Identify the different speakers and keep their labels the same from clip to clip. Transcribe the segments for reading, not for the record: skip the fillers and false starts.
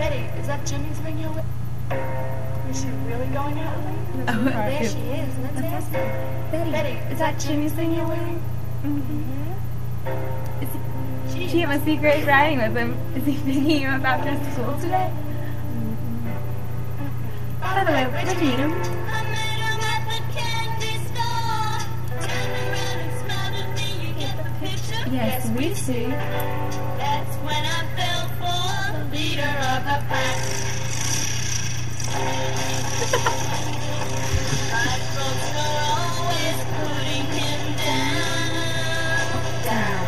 Speaker 1: Betty, is that Jimmy's ring you're with? Is she really going out with him?
Speaker 2: Oh,
Speaker 1: there she is. Let's ask her. Betty, is that Jimmy's thing you're wearing?
Speaker 2: She have a secret riding with him. Is he thinking you about dress to school today? By the way, where'd you meet him? Yes, we see.
Speaker 3: That's when I fell for the leader of the pack. My folks were always putting him down.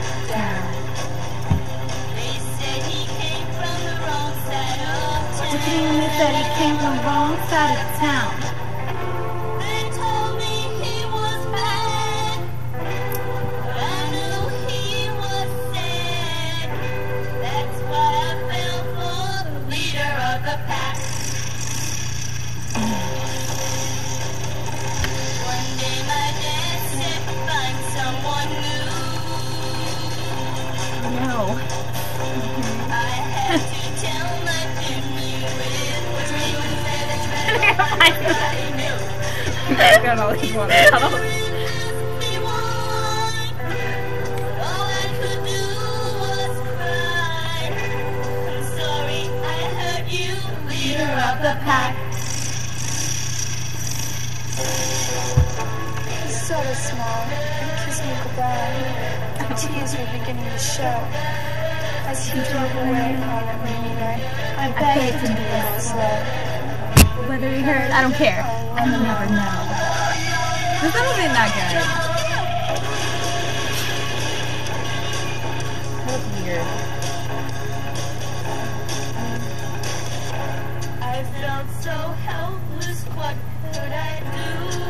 Speaker 3: They said he came from the wrong side of town.
Speaker 2: The king said he came from the wrong side of town.
Speaker 3: They told me he was bad, but I knew he was sad. That's why I fell for the leader of the pack. One day my dad said, find someone new.
Speaker 2: No.
Speaker 3: I had to tell my Jimmy it was me who said it's better. Everybody knew.
Speaker 2: I don't always want to tell.
Speaker 3: All I could do was cry. I'm sorry I hurt you, leader of the pack.
Speaker 1: He's sort of small. He kissed me goodbye. The tears were beginning to show. As he drove away on that rainy night, I begged him to go slow.
Speaker 2: Whether he heard, I don't care. I will never know. This song is not good. That's weird.
Speaker 3: I felt so helpless, what could I do?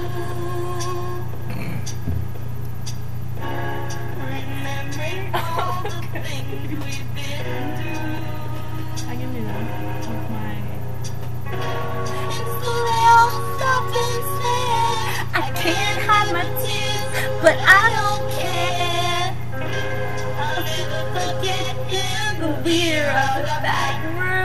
Speaker 3: Remembering all the things we've been through.
Speaker 2: I can do that with my...
Speaker 3: And so they all stopped and said, I can't hide my tears, but I don't care. I'll never forget him, the leader of the back room.